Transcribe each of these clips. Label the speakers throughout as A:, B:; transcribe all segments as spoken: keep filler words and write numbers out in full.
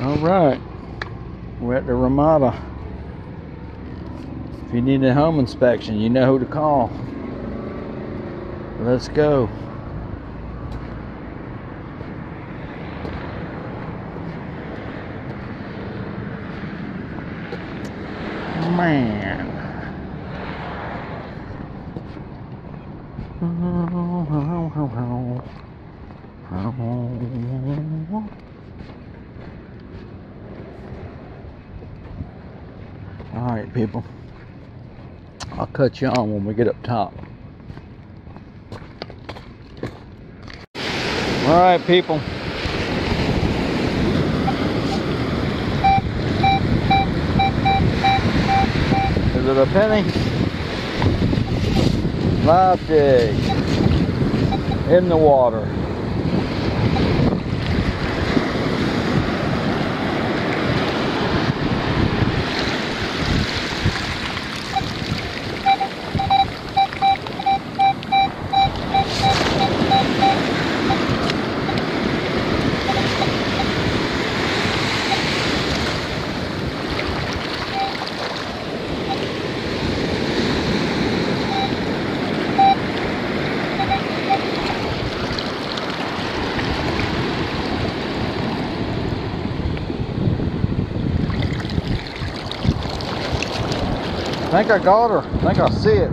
A: Alright, we're at the Ramada. If you need a home inspection, you know who to call. Let's go. Man. Alright, people. I'll cut you on when we get up top. Alright, people. Is it a penny? Live jig in the water. I think I got her. I think I see it.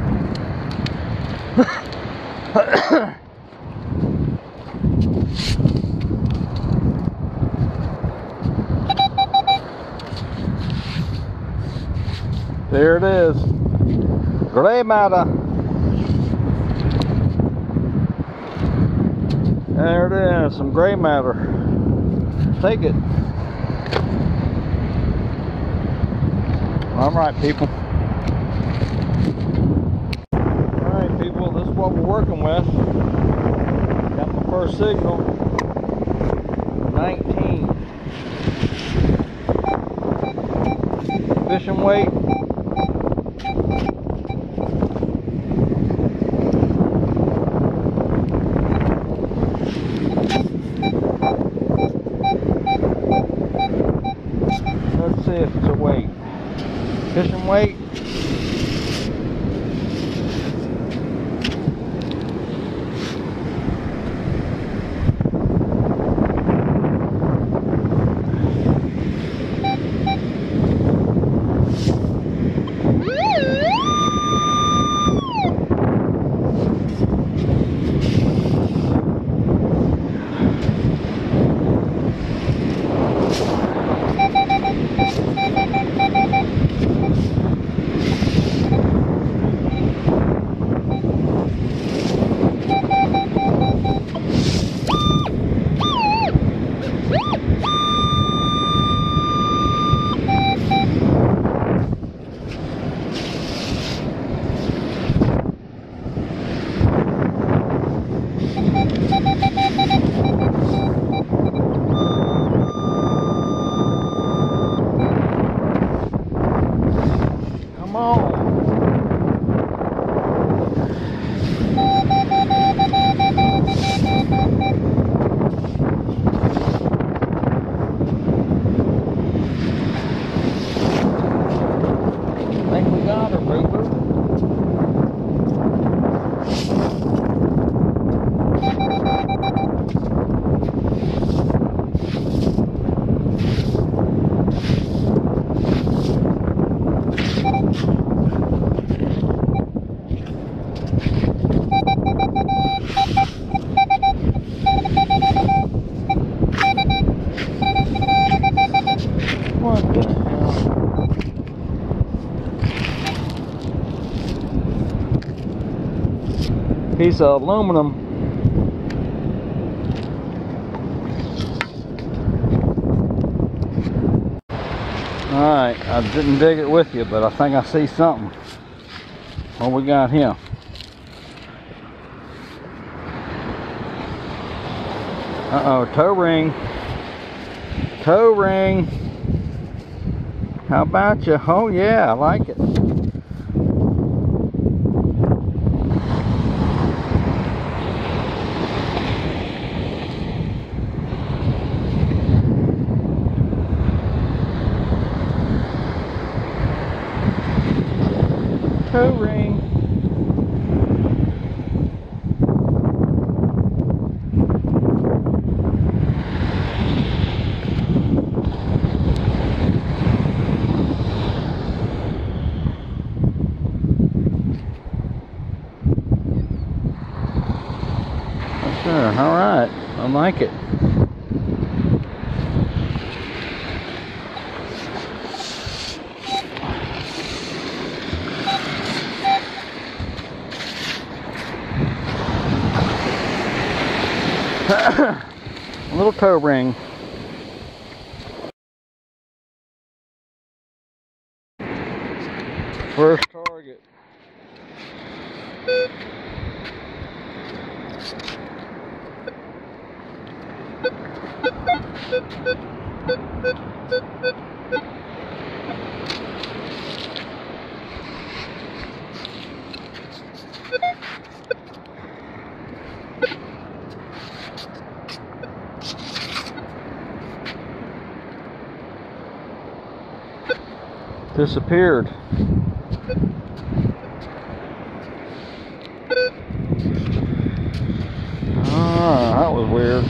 A: There it is. Gray matter. There it is. Some gray matter. Take it. All right, people. What we're working with. Got my first signal. nineteen. Fishing weight. Let's see if it's a weight. Fishing weight. Come on. I think we got her, boo-boo. What the hell? Piece of aluminum. Alright, I didn't dig it with you, but I think I see something. What we got here? Uh-oh, toe ring. Toe ring. How about you? Oh yeah, I like it. Sure, alright. I like it. A little toe ring. First target. Disappeared. Ah, that was weird.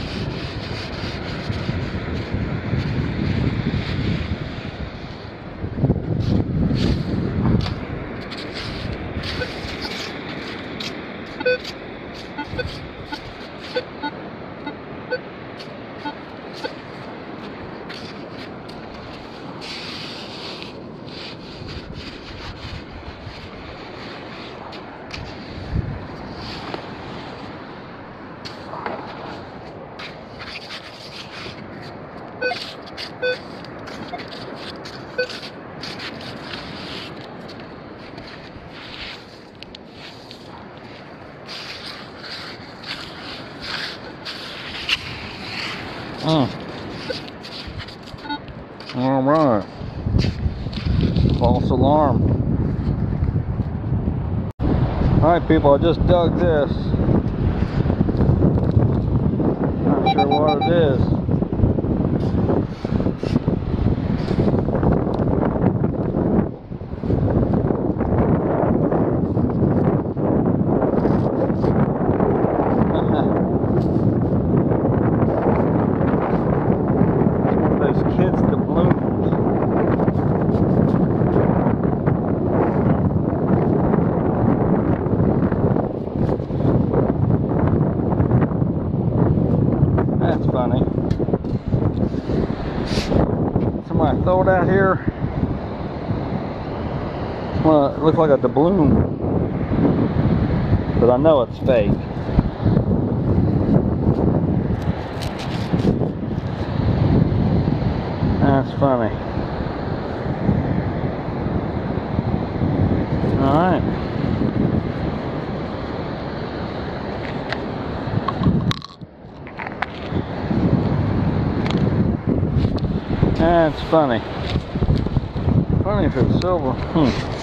A: Mm. All right. False alarm. All right, people, I just dug this. Not sure what it is. Kids doubloons. That's funny. Somebody throw it out here. Well, it looks like a doubloon, but I know it's fake. That's funny. Alright. That's funny. Funny if it's silver. Hmm.